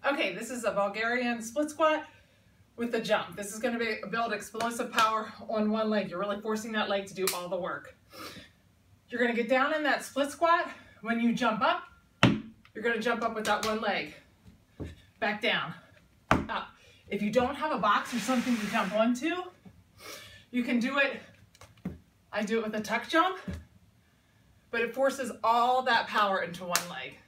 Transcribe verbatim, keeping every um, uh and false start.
Okay, this is a Bulgarian split squat with a jump. This is going to be, build explosive power on one leg. You're really forcing that leg to do all the work. You're going to get down in that split squat. When you jump up, you're going to jump up with that one leg. Back down, up. If you don't have a box or something to jump onto, you can do it, I do it with a tuck jump, but it forces all that power into one leg.